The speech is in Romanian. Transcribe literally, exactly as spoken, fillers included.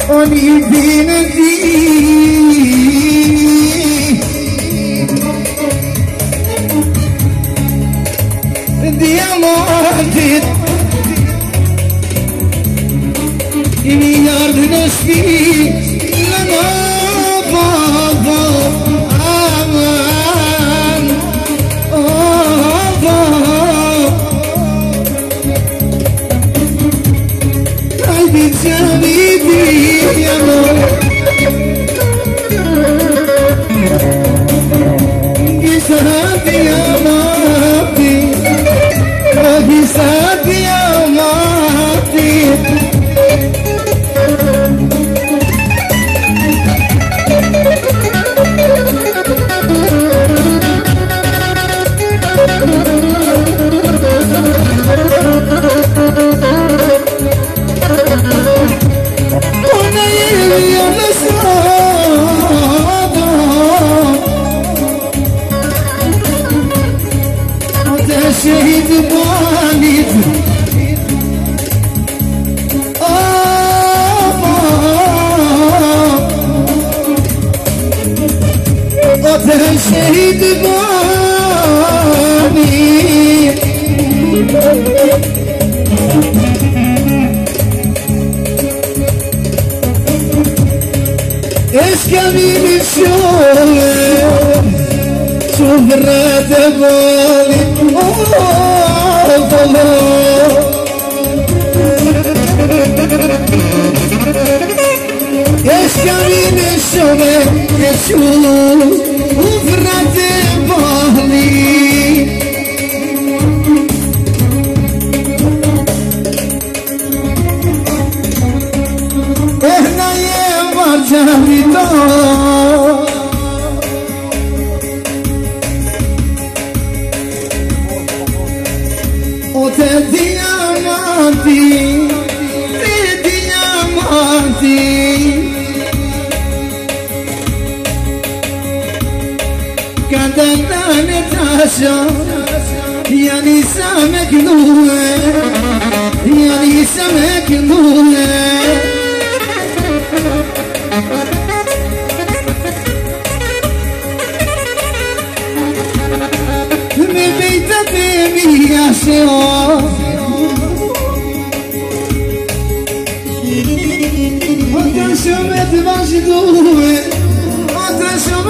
ogni venerdì diamanti i miliardi nostri la nuova aman oh ai pensieri di amore che sarà di amati che sarà di amati شهيد والد قتل شهيد والد اسكمين الشوق شوف الراتب والد يشكرين الشوق يشوف وفرات بالي احنا يا مرجاني Otel diamanti, di diamanti Kadana Natasha Ya Nisa Meknune Ya Nisa Meknune Mi vita mi aseo Attention, mettez-moi, j'ai doué. Attention,